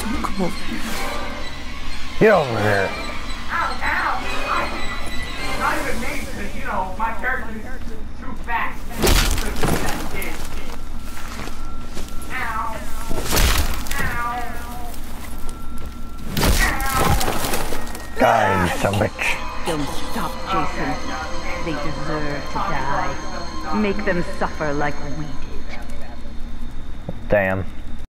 Come over here. Get over here. Ow, ow! Not even me, because, you know, my character's too fast. Ow. Ow. Ow. Die, son of a bitch. Don't stop, Jason. They deserve to die. Make them suffer like we did. Damn.